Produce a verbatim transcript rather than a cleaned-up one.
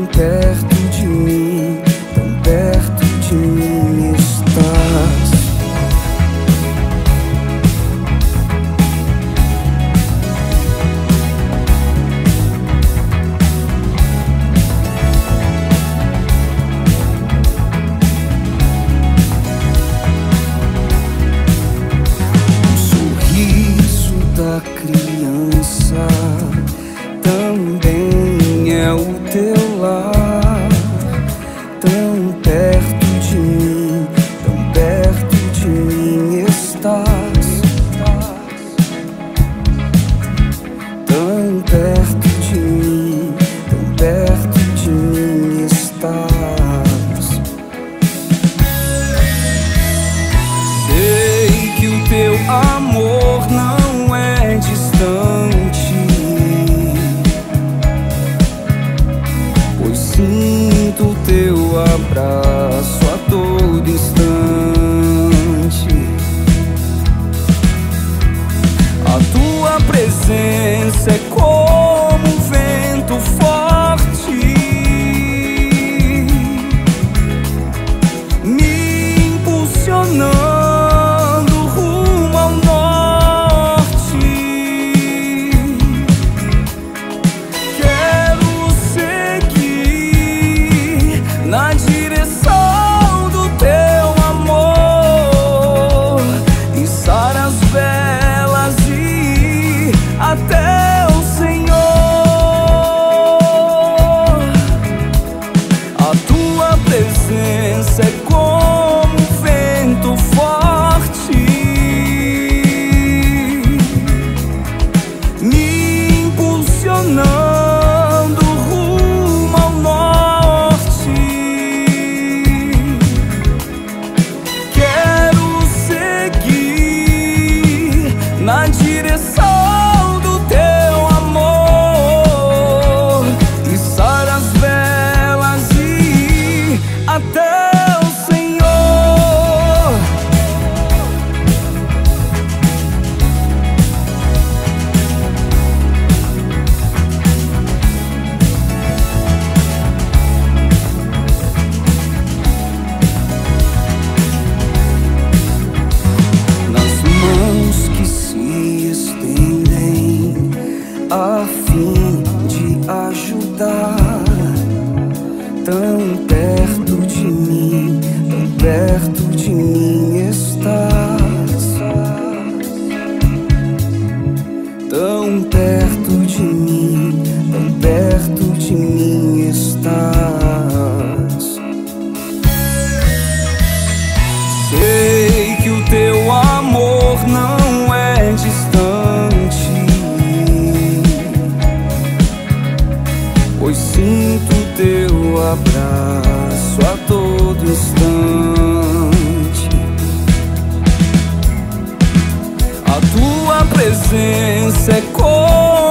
perto de mim, tão perto de mim estás. O sorriso da criança também é o teu lar, tão perto de mim, tão perto de mim estás, tão perto de mim, tão perto de mim estás. Sei que o teu amor não é distante, pois sinto o teu abraço a todo instante. A tua presença é como um vento forte, me impulsionando rumo ao norte. Quero seguir na direção do teu amor, içar as velas e ir até o Senhor. A tua presença é como um vento forte, me impulsionando rumo ao norte. Quero seguir na direção do teu amor, içar as velas e ir até o Senhor. Nas mãos que se estendem a fim de ajudar, tão perto de mim, tão perto de mim estás, tão perto de mim, tão perto de mim estás. Sei que o teu amor não é distante, pois sinto o teu abraço a todo instante. A tua presença é como